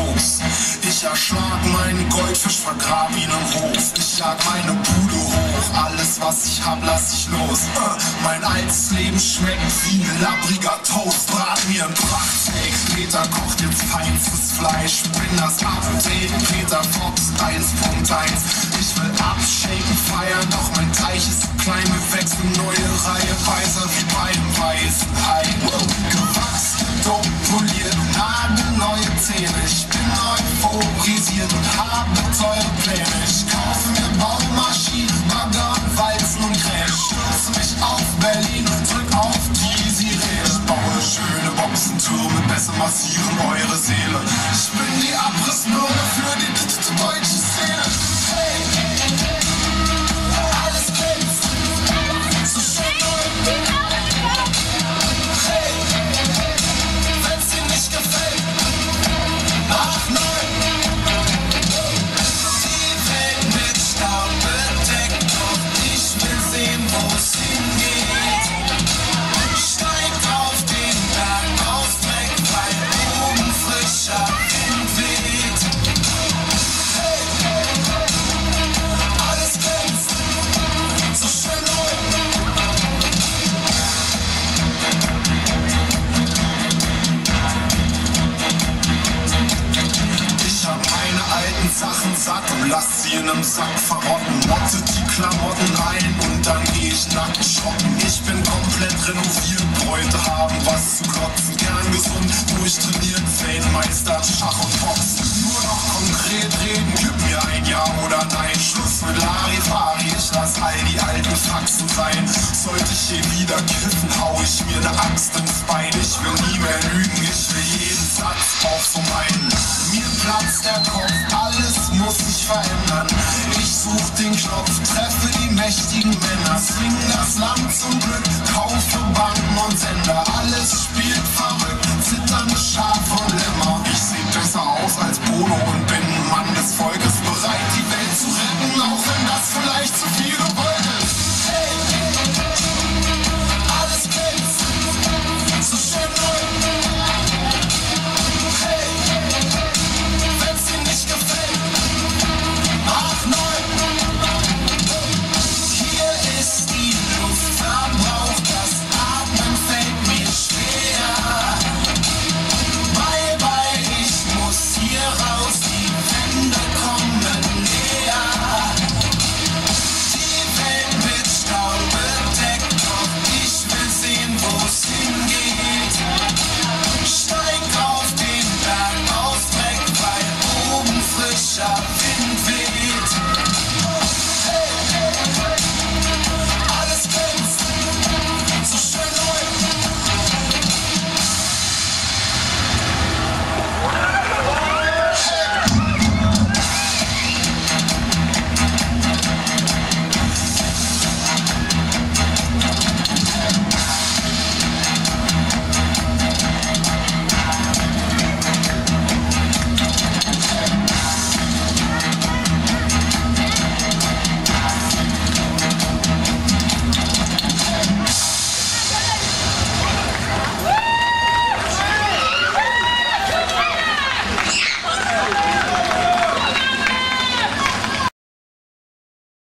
los. Ich erschlag meinen Goldfisch, vergrab ihn im Hof. Ich jag meine Bude hoch, alles was ich hab, lass ich los. Mein altes Leben schmeckt wie ein labbriger Toast. Brat mir ein Prachtsteak, Peter kocht jetzt feinstes Fleisch. Bin das Apotheken, Peter Fox 1.1. Ich will abshaken, feiern, doch mein Teich ist zu klein. Wir wechseln neue Reihe, weißer wie beim weißen Hai. Gewachsen, dope, poliert, neue Zähne. Ich bin euphorisiert und habe teure Pläne. Ich kaufe mir Baumaschinen, Bagger, Walzen und Krähe. Stürze mich auf Berlin und drück auf die Sirene. Ich baue schöne Boxentürme, besser massieren eure Seele. Ich bin die Abrissbirne für die deutsche Szene. Hey, alles glänzt, so schön neu. Hey, wenn's dir nicht gefällt, mach neu. Die Welt mit Staub bedeckt und ich will sehen, wo's hingeht. Steig auf den Berg aus Dreck, weil oben frischer Wind weht. Hey, alles glänzt, so schön neu. Ich hab meine alten Sachen satt und lass sie in nem Sack verrotten. Motte die Klamotten rein und dann geh ich nackt shoppen. Ich bin komplett renoviert, Bräute haben was zu kotzen. Gern gesund, durchtrainiert, Weltmeister, Schach und Boxen. Nur noch konkret reden, gib mir ein Ja oder Nein. Schluss mit Larifari, ich lass all die alten Faxen sein. Sollte ich je wieder kiffen, hau ich mir ne Axt ins Bein. Ich will nie mehr lügen, ich will jeden Satz auf so meinen. Mir platzt der Kopf, alles muss sich verändern. Ich such den Knopf, treffe die mächtigen Männer.